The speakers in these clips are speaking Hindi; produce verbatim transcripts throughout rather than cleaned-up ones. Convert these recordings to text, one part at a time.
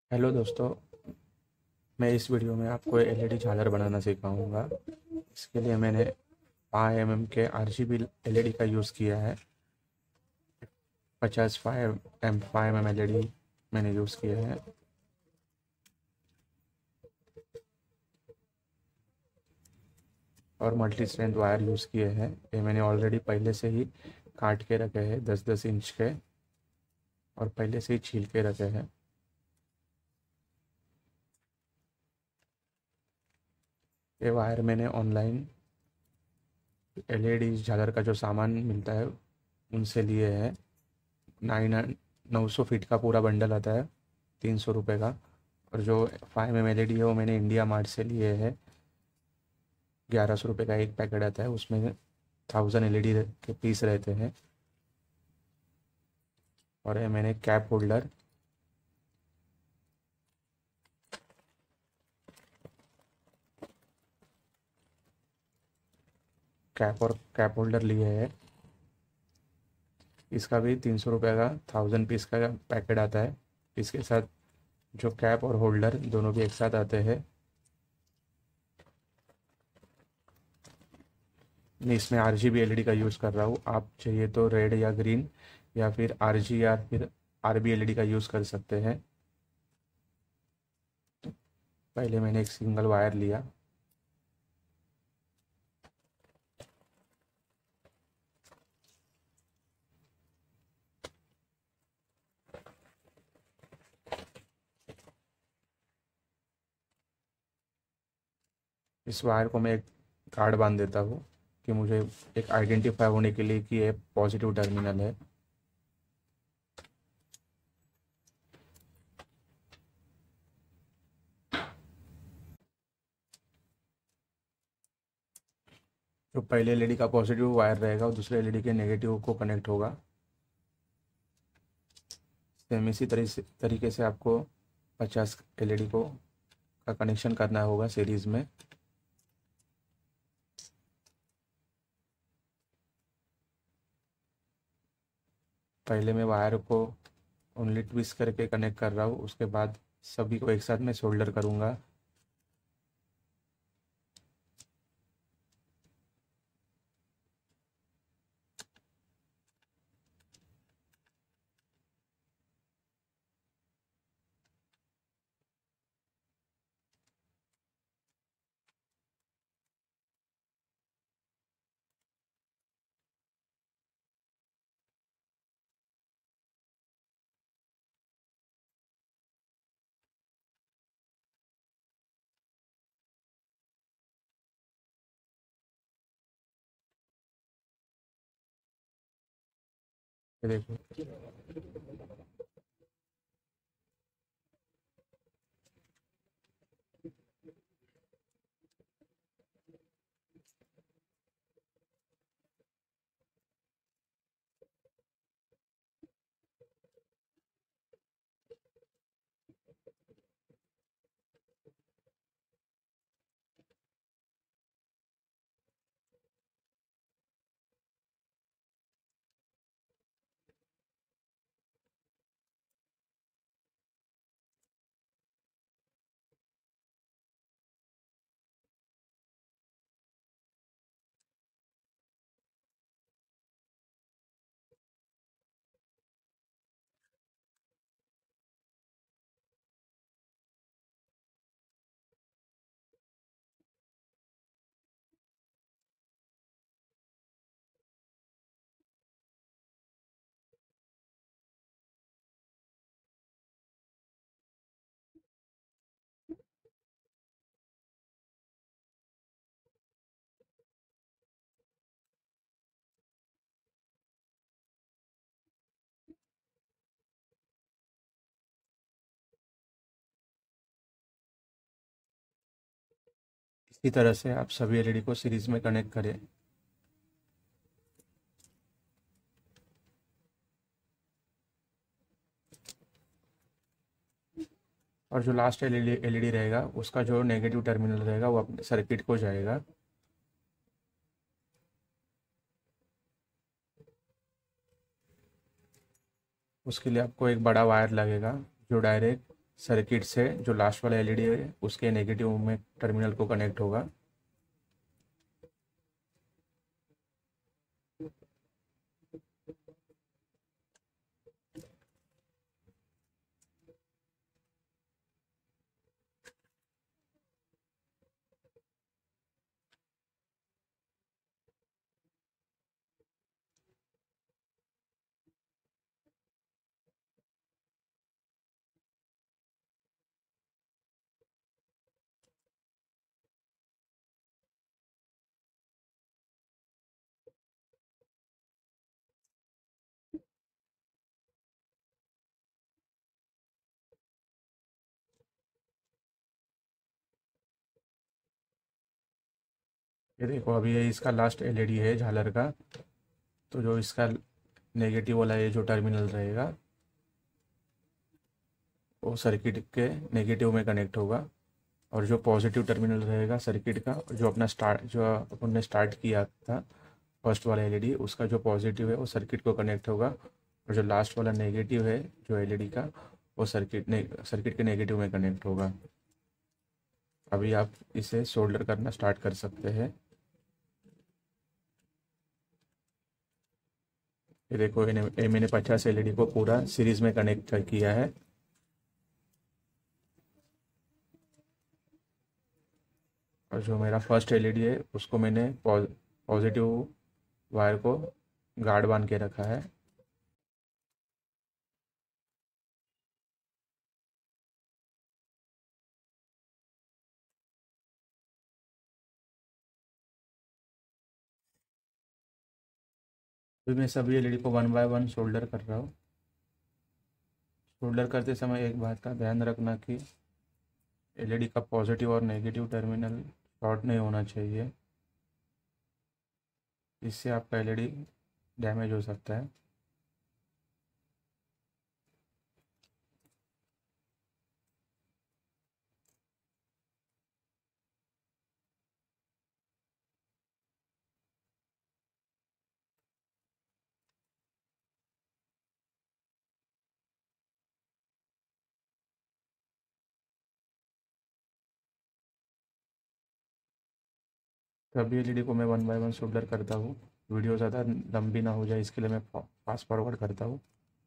हेलो दोस्तों। मैं इस वीडियो में आपको एलईडी झालर बनाना सिखाऊंगा। इसके लिए मैंने फाइव एम एम के आर जी बी एलईडी का यूज़ किया है। पचास five M five M L E D मैंने यूज़ किया है और मल्टी स्ट्रेंथ वायर यूज़ किए हैं। ये मैंने ऑलरेडी पहले से ही काट के रखे हैं, दस दस इंच के, और पहले से ही छील के रखे हैं। ये वायर मैंने ऑनलाइन एलईडी झालर का जो सामान मिलता है उनसे लिए हैं। नाइन नौ सौ फीट का पूरा बंडल आता है, तीन सौ रुपये का। और जो five M L E D है वो मैंने इंडिया मार्ट से लिए है। ग्यारह सौ रुपये का एक पैकेट आता है, उसमें थाउजेंड एल ई डी के पीस रहते हैं। और ये मैंने कैप होल्डर, कैप और कैप होल्डर लिए है। इसका भी तीन सौ रुपये का थाउजेंड पीस का पैकेट आता है। इसके साथ जो कैप और होल्डर दोनों भी एक साथ आते हैं। मैं इसमें R G B L E D का यूज़ कर रहा हूँ। आप चाहिए तो रेड या ग्रीन या फिर आर जी या फिर R B L E D का यूज़ कर सकते हैं। पहले मैंने एक सिंगल वायर लिया, इस वायर को मैं एक कार्ड बांध देता हूँ कि मुझे एक आइडेंटिफाई होने के लिए कि ये पॉजिटिव टर्मिनल है। जो पहले एलईडी का पॉजिटिव वायर रहेगा वो दूसरे एलईडी के नेगेटिव को कनेक्ट होगा। सेम इसी तरीके से तरीके से आपको पचास एलईडी को का कनेक्शन करना होगा सीरीज़ में। पहले मैं वायर को ओनली ट्विस्ट करके कनेक्ट कर रहा हूँ, उसके बाद सभी को एक साथ में सोल्डर करूँगा। ये देखो, इसी तरह से आप सभी एलईडी को सीरीज़ में कनेक्ट करें। और जो लास्ट एलईडी एलईडी रहेगा उसका जो नेगेटिव टर्मिनल रहेगा वो अपने सर्किट को जाएगा। उसके लिए आपको एक बड़ा वायर लगेगा जो डायरेक्ट सर्किट से जो लास्ट वाला एलईडी है उसके नेगेटिव में टर्मिनल को कनेक्ट होगा। ये देखो अभी ये इसका लास्ट एलईडी है झालर का। तो जो इसका नेगेटिव वाला ये जो टर्मिनल रहेगा वो सर्किट के नेगेटिव में कनेक्ट होगा, और जो पॉजिटिव टर्मिनल रहेगा सर्किट का, जो अपना स्टार्ट जो अपन ने स्टार्ट किया था फर्स्ट वाला एलईडी, उसका जो पॉजिटिव है वो सर्किट को कनेक्ट होगा, और जो लास्ट वाला नेगेटिव है जो एलईडी का वो सर्किट ने सर्किट के नेगेटिव में कनेक्ट होगा। अभी आप इसे सोल्डर करना स्टार्ट कर सकते हैं। ये देखो इन्हें ये मैंने पचास एलईडी को पूरा सीरीज में कनेक्ट किया है। और जो मेरा फर्स्ट एलईडी है उसको मैंने पॉजिटिव वायर को गार्ड बांध के रखा है। अभी मैं सभी एलईडी को वन बाय वन सोल्डर कर रहा हूँ। सोल्डर करते समय एक बात का ध्यान रखना कि एलईडी का पॉजिटिव और नेगेटिव टर्मिनल शॉर्ट नहीं होना चाहिए, इससे आपका एलईडी डैमेज हो सकता है। सभी एलईडी को मैं वन बाय वन सोल्डर करता हूँ। वीडियो ज़्यादा लंबी ना हो जाए इसके लिए मैं फास्ट फॉरवर्ड करता हूँ।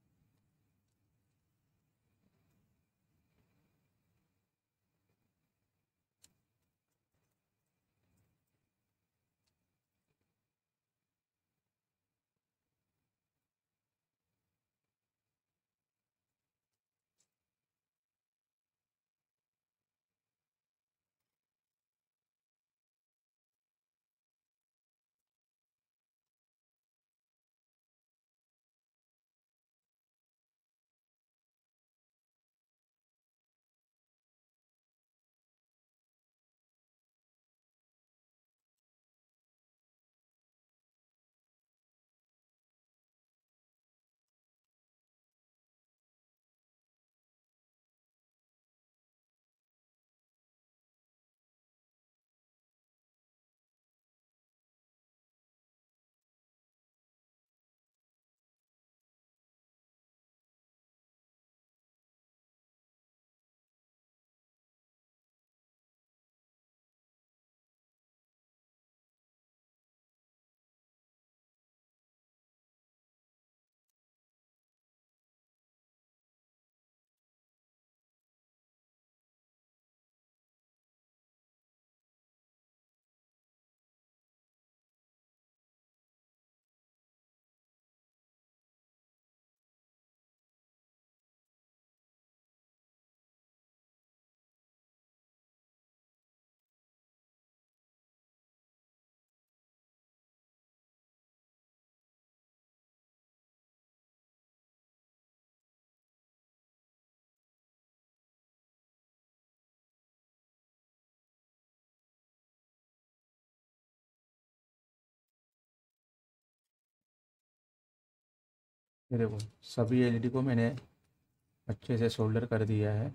ये देखो सभी एलईडी को मैंने अच्छे से सोल्डर कर दिया है।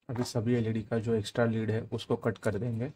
अभी सभी एलईडी का जो एक्स्ट्रा लीड है उसको कट कर देंगे।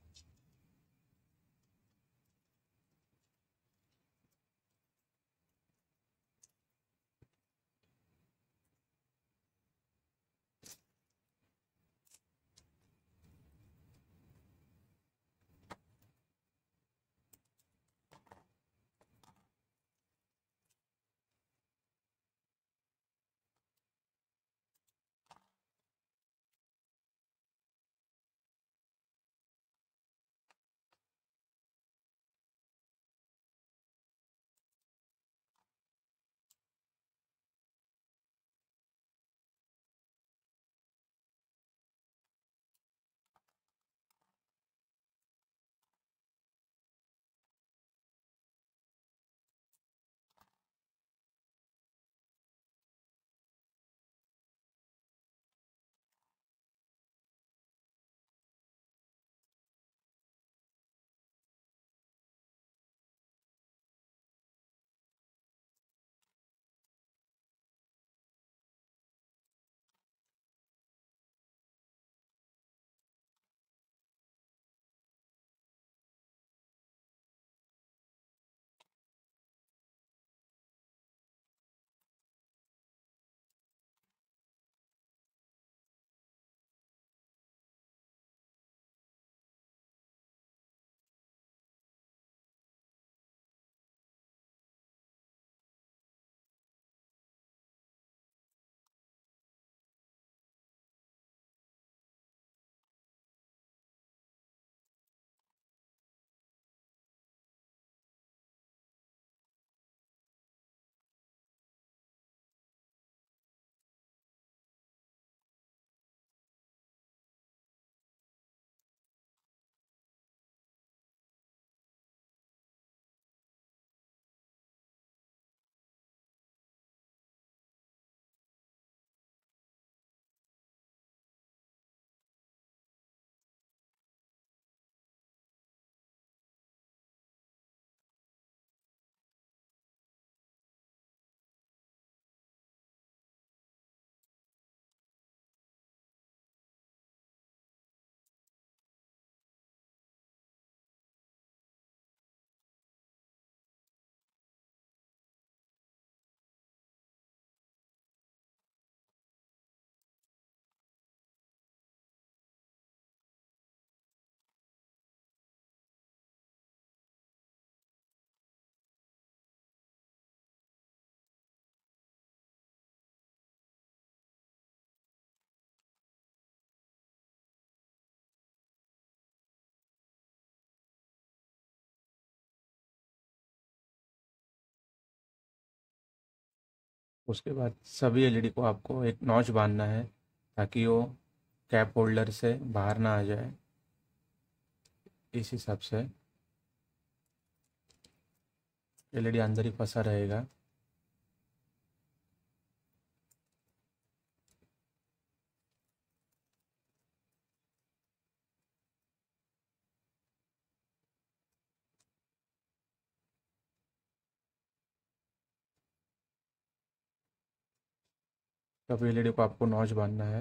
उसके बाद सभी एलईडी को आपको एक नॉच बांधना है ताकि वो कैप होल्डर से बाहर ना आ जाए। इस हिसाब से एलईडी अंदर ही फंसा रहेगा। सभी एलईडी को आपको नॉच बांधना है।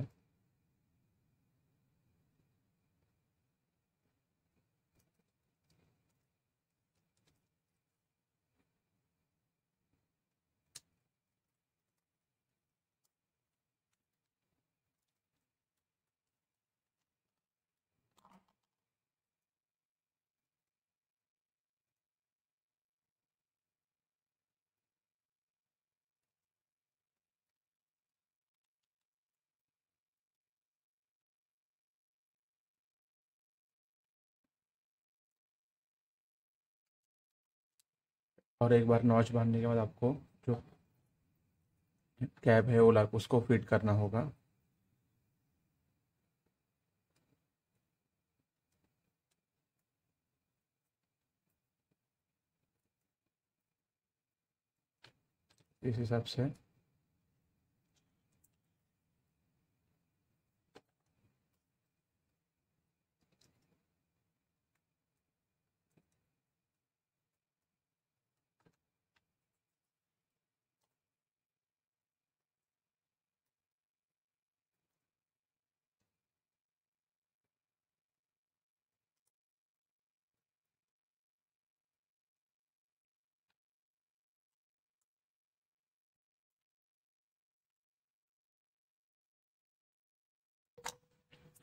और एक बार नॉच बांधने के बाद आपको जो कैप है वो ला उसको फिट करना होगा। इस हिसाब से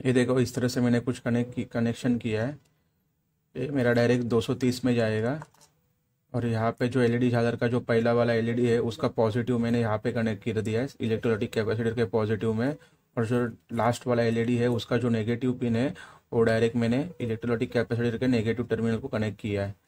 ये देखो इस तरह से मैंने कुछ कनेक्ट की कनेक्शन किया है। ये मेरा डायरेक्ट दो सौ तीस में जाएगा। और यहाँ पे जो एलईडी झालर का जो पहला वाला एलईडी है उसका पॉजिटिव मैंने यहाँ पे कनेक्ट कर दिया है इलेक्ट्रोलाइटिक कैपेसिटर के पॉजिटिव में। और जो लास्ट वाला एलईडी है उसका जो नेगेटिव पिन है वो डायरेक्ट मैंने इलेक्ट्रोलाइटिक कैपेसिटर के नेगेटिव टर्मिनल को कनेक्ट किया है।